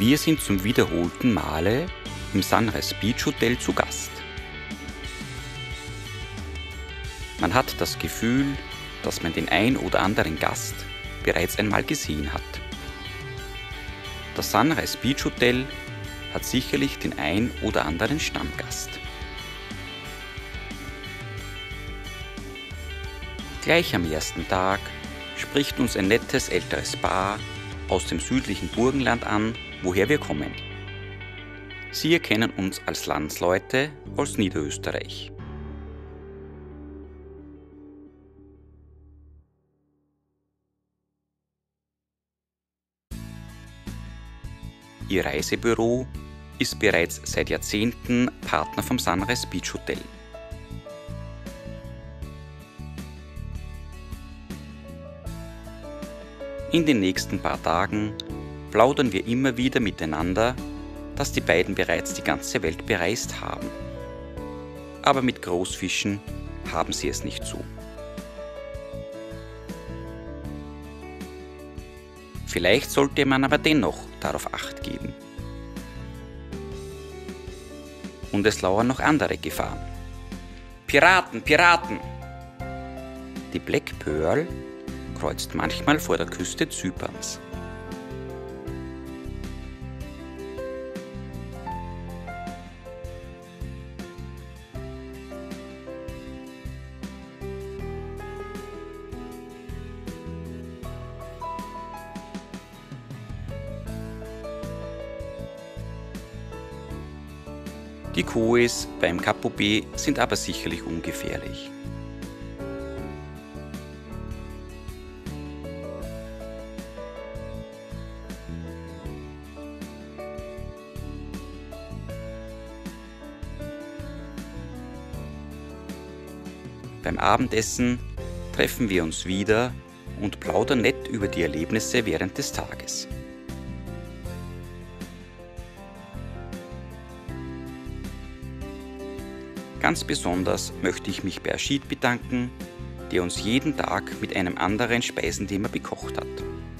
Wir sind zum wiederholten Male im Sunrise Beach Hotel zu Gast. Man hat das Gefühl, dass man den ein oder anderen Gast bereits einmal gesehen hat. Das Sunrise Beach Hotel hat sicherlich den ein oder anderen Stammgast. Gleich am ersten Tag spricht uns ein nettes älteres Paar aus dem südlichen Burgenland an, woher wir kommen. Sie erkennen uns als Landsleute aus Niederösterreich. Ihr Reisebüro ist bereits seit Jahrzehnten Partner vom Sunrise Beach Hotel. In den nächsten paar Tagen plaudern wir immer wieder miteinander, dass die beiden bereits die ganze Welt bereist haben. Aber mit Großfischen haben sie es nicht so. Vielleicht sollte man aber dennoch darauf Acht geben. Und es lauern noch andere Gefahren. Piraten, Piraten! Die Black Pearl kreuzt manchmal vor der Küste Zyperns. Die Kois beim Capo B sind aber sicherlich ungefährlich. Beim Abendessen treffen wir uns wieder und plaudern nett über die Erlebnisse während des Tages. Ganz besonders möchte ich mich bei Ashit bedanken, der uns jeden Tag mit einem anderen Speisenthema bekocht hat.